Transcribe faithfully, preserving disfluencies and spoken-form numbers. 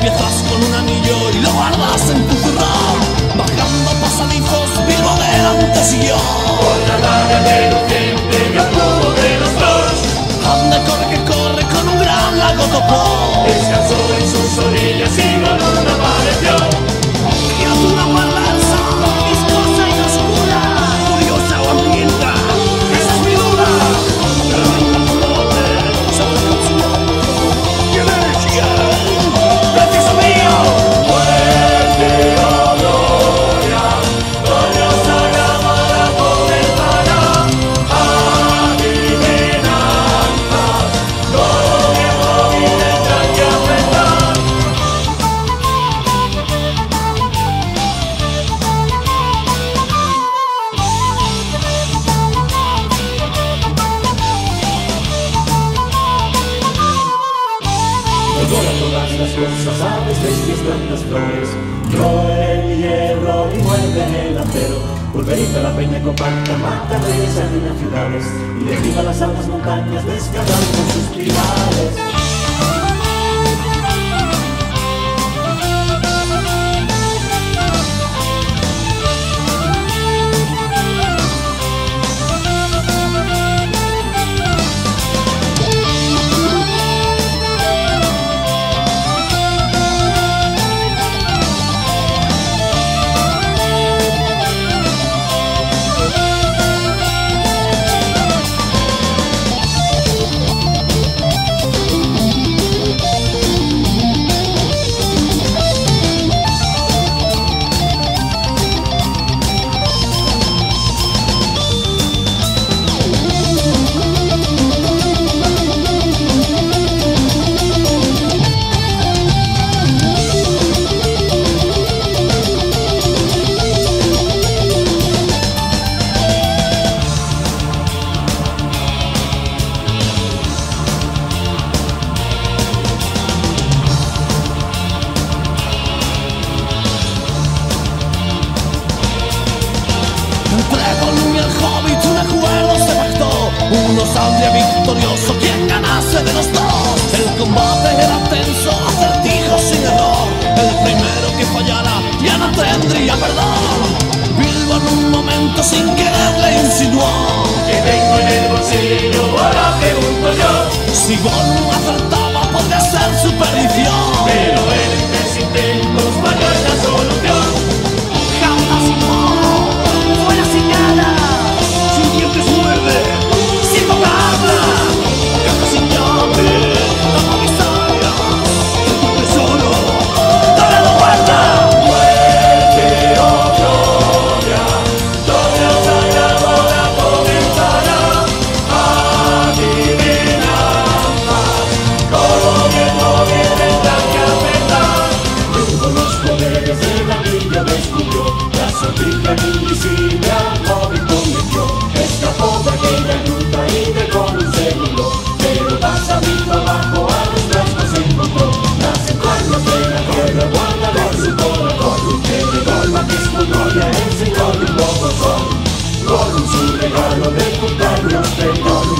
Empiezas con un anillo y lo guardas en tu zurrón. Bajando pasadizos, Bilbo delante siguió. Por la raya reluciente y al cubo de los trolls. Ande, corre que corre con un gran lago topó. Descansó en sus orillas y la luna apareció. Criatura perversa, viscosa y oscura, curiosa o hambrienta, esa es mi duda. ¿Quién eres? ¿Quién? ¡Preciso mío! Muerte o gloria, Doña Sagamora comenzará. Adivinanzas, todo viejo y tendrá que afrontar. Devora todas las cosas, aves, bestias, plantas, flores. Roe el hierro y muerde el acero. Pulveriza la peña compacta, mata reyes, arruina ciudades y derriba las altas montañas, descargando sus pilares. Entre Gollum y el Hobbit un acuerdo se pactó. Uno saldría victorioso quien ganase de los dos. El combate era tenso, acertijo sin error. El primero que fallara ya no tendría perdón. Bilbo en un momento sin querer le insinuó: Que tengo en el bolsillo, ahora pregunto yo. si Gollum acertaba podría ser su perdición. Pero en tres intentos falló esta solución. Jamás sin modo, fuera sin nada, sin dientes muerde, sin boca habla, caja sin llave, tapa miserias, tu tesoro, doble lo guarda. Muerte o gloria, Doña Sagamora comenzará. Adivinanzas, todo viejo bien tendrá que apretar. Con los poderes del anillo descubrió la sortija invisible al Hobbit convirtió. Escapó de aquella gruta y de Gollum se burló, pero más arriba abajo a los rasgos se encontró. Las entrañas de la tierra guardan en su corazón. Que de Gollum que escondió enseñó un poco son. Gollum su regalo de cumpleaños de Gollum.